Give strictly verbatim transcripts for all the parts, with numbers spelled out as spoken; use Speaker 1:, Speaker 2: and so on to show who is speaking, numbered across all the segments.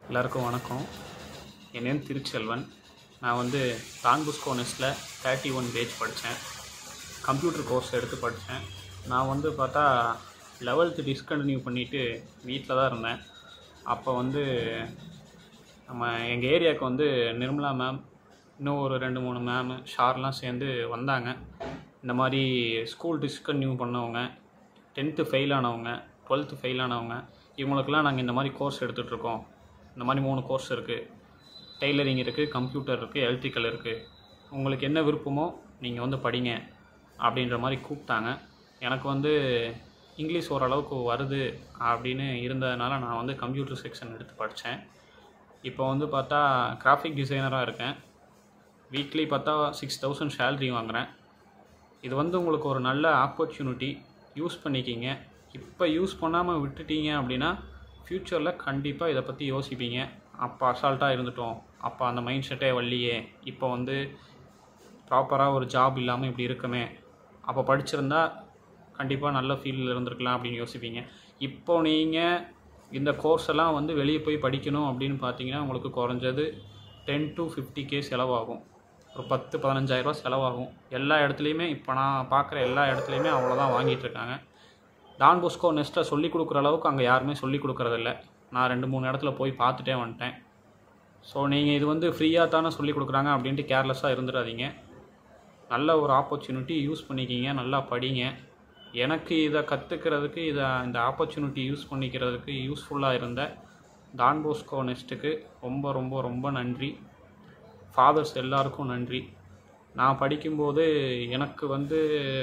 Speaker 1: எல்லாருக்கும் வணக்கம். என் நேம் திருச்செல்வன். நான் வந்து டான் பாஸ்கோ நெஸ்ட்டில் தேர்ட்டி ஒன் பேஜ் படித்தேன். கம்ப்யூட்டர் கோர்ஸ் எடுத்து படித்தேன். நான் வந்து பார்த்தா லெவல்த்து டிஸ்கண்டினியூ பண்ணிவிட்டு வீட்டில் தான் இருந்தேன். அப்போ வந்து நம்ம எங்கள் ஏரியாவுக்கு வந்து நிர்மலா மேம், இன்னும் ஒரு ரெண்டு மூணு மேமு ஷார்லாம் சேர்ந்து வந்தாங்க. இந்த மாதிரி ஸ்கூல் டிஸ்கண்டினியூ பண்ணவங்க, டென்த்து ஃபெயில் ஆனவங்க, டுவெல்த்து ஃபெயில் ஆனவங்க, இவங்களுக்கெல்லாம் நாங்கள் இந்த மாதிரி கோர்ஸ் எடுத்துகிட்ருக்கோம். இந்த மாதிரி மூணு கோர்ஸ் இருக்குது. டெய்லரிங் இருக்குது, கம்ப்யூட்டர் இருக்குது, எலக்ட்ரிக்கல் இருக்குது. உங்களுக்கு என்ன விருப்பமோ நீங்கள் வந்து படிங்க அப்படின்ற மாதிரி கூப்பிட்டாங்க. எனக்கு வந்து இங்கிலீஷ் ஓரளவுக்கு வருது அப்படின்னு இருந்ததுனால நான் வந்து கம்ப்யூட்டர் செக்ஷன் எடுத்து படித்தேன். இப்போ வந்து பார்த்தா கிராஃபிக் டிசைனராக இருக்கேன். வீக்லி பார்த்தா சிக்ஸ் தௌசண்ட் சேல்ரி வாங்குகிறேன். இது வந்து உங்களுக்கு ஒரு நல்ல ஆப்பர்ச்சுனிட்டி, யூஸ் பண்ணிக்கிங்க. இப்போ யூஸ் பண்ணாமல் விட்டுட்டீங்க அப்படின்னா ஃப்யூச்சரில் கண்டிப்பாக இதை பற்றி யோசிப்பீங்க. அப்போ அசால்ட்டாக இருந்துட்டோம், அப்போ அந்த மைண்ட் செட்டே வரலையே, இப்போ வந்து ப்ராப்பராக ஒரு ஜாப் இல்லாமல் இப்படி இருக்குமே, அப்போ படிச்சிருந்தா கண்டிப்பாக நல்ல ஃபீல்டில் இருந்திருக்கலாம் அப்படின்னு யோசிப்பீங்க. இப்போ நீங்கள் இந்த கோர்ஸ் எல்லாம் வந்து வெளியே போய் படிக்கணும் அப்படின்னு பார்த்தீங்கன்னா உங்களுக்கு குறைஞ்சது டென் டு ஃபிஃப்டி கே செலவாகும். ஒரு பத்து பதினஞ்சாயிரரூவா செலவாகும். எல்லா இடத்துலையுமே இப்போ நான் பார்க்குற எல்லா இடத்துலையுமே அவ்வளோதான் வாங்கிட்டுருக்காங்க. டான் பாஸ்கோ நெஸ்ட்டை சொல்லிக் கொடுக்குற அளவுக்கு அங்கே யாருமே சொல்லிக் கொடுக்குறதில்ல. நான் ரெண்டு மூணு இடத்துல போய் பார்த்துட்டே வந்துட்டேன். ஸோ நீங்கள் இது வந்து ஃப்ரீயாக தானே சொல்லிக் கொடுக்குறாங்க அப்படின்ட்டு கேர்லெஸ்ஸாக இருந்துடாதீங்க. நல்ல ஒரு ஆப்பர்ச்சுனிட்டி, யூஸ் பண்ணிக்கிங்க, நல்லா படிங்க. எனக்கு இதை கற்றுக்கிறதுக்கு, இதை இந்த ஆப்பர்ச்சுனிட்டி யூஸ் பண்ணிக்கிறதுக்கு யூஸ்ஃபுல்லாக இருந்த டான் பாஸ்கோ நெஸ்ட்டுக்கு ரொம்ப ரொம்ப ரொம்ப நன்றி. ஃபாதர்ஸ் எல்லாருக்கும் நன்றி. நான் படிக்கும்போது எனக்கு வந்து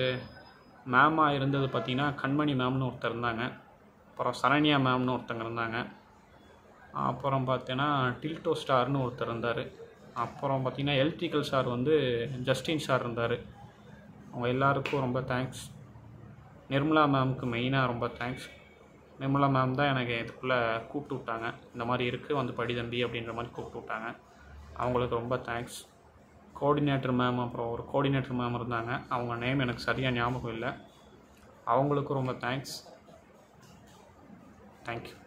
Speaker 1: மேமாக இருந்தது பார்த்திங்கன்னா கண்மணி மேம்னு ஒருத்தர் இருந்தாங்க. அப்புறம் சரண்யா மேம்னு ஒருத்தங்க இருந்தாங்க. அப்புறம் பார்த்தீங்கன்னா டில்டோ ஸ்டார்னு ஒருத்தர் இருந்தார். அப்புறம் பார்த்திங்கன்னா எலக்ட்ரிக்கல் சார் வந்து ஜஸ்டின் சார் இருந்தார். அவங்க எல்லாருக்கும் ரொம்ப தேங்க்ஸ். நிர்மலா மேமுக்கு மெயினாக ரொம்ப தேங்க்ஸ். நிர்மலா மேம் தான் எனக்கு இதுக்குள்ளே கூப்பிட்டு விட்டாங்க. இந்த மாதிரி இருக்குது, வந்து படி தம்பி அப்படின்ற மாதிரி கூப்பிட்டு விட்டாங்க. அவங்களுக்கு ரொம்ப தேங்க்ஸ். கோஆர்டினேட்டர் மேம், அப்புறம் ஒரு கோஆர்டினேட்டர் மேம் இருந்தாங்க. அவங்க நேம் எனக்கு சரியாக ஞாபகம் இல்லை. அவங்களுக்கும் ரொம்ப தேங்க்ஸ். தேங்க்யூ.